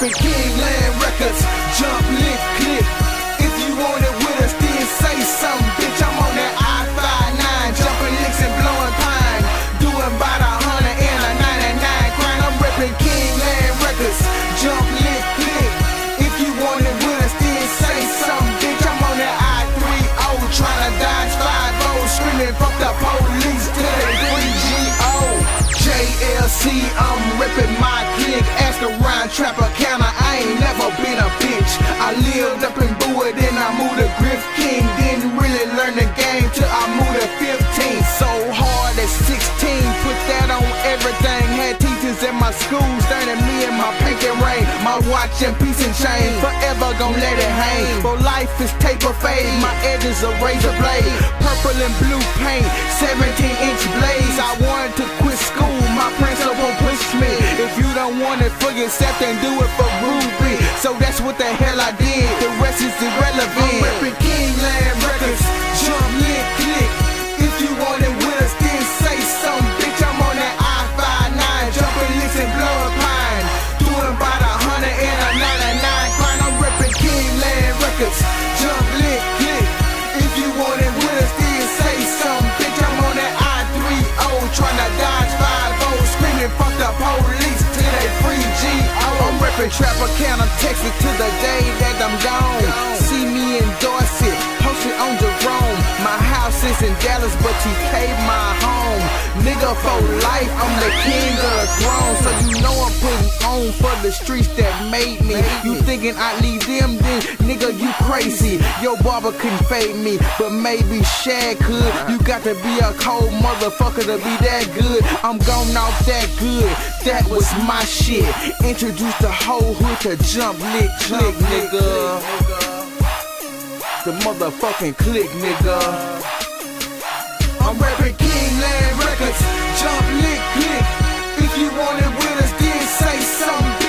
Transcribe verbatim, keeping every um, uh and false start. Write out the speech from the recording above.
reppin' Kingland Records, jump, lick, click. If you want it with us, then say something, bitch. I'm on that I five nine, jumping licks and blowing pine, doing about a hundred and a ninety-nine grind. I'm reppin' Kingland Records, jump, lick, click. If you want it with us, then say something, bitch. I'm on that I three oh, tryna dodge five oh, screaming fuck the police till they free G O. J L C, I'm reppin' my clique. Ask around Trapper Counter, I ain't never been a bitch. I lived up in Bowie, then I moved to Griff King. Didn't really learn the game till I moved to fifteen. So hard at sixteen, put that on everything. Had teachers in my school staring me in my pinky ring. My watch and piece and chain, forever gon' let it hang. For life is taper fade, my edges a razor blade. Purple and blue paint, seventeen inch blades. I wanted to quit school, my principal pushed me. If you don't want it for yourself, then do it for Ruby. So that's what the hell I did, the rest is irrelevant. I'm reppin' Kingland Records, jump, lick, click. If you want it with us, then say something, bitch. I'm on that I five nine, jumping licks and blowing pine, doing about a hundred and a ninety-nine grind. I'm reppin' Kingland Records, jump, lick, click. If you want it with us, then say something, bitch. I'm on that I three oh, tryna dodge five oh, screaming fuck the police till they free G O. I'm reppin' Trapper Counter, Texas to the day that I'm gone. See me in Dorset, posted on Jerome. My house is in Dallas, but T K my home. Nigga for life, I'm the king of the throne. So you know I'm putting on for the streets that made me. You thinking I leave them, then nigga you crazy. Your barber couldn't fade me, but maybe Shad could. You got to be a cold motherfucker to be that good. I'm gone off that good, that was my shit. Introduce the whole hood to jump, lick, click, nigga. The motherfucking click, nigga. I'm reppin' Kingland Records, jump, lick, click. If you want it with us, then say something.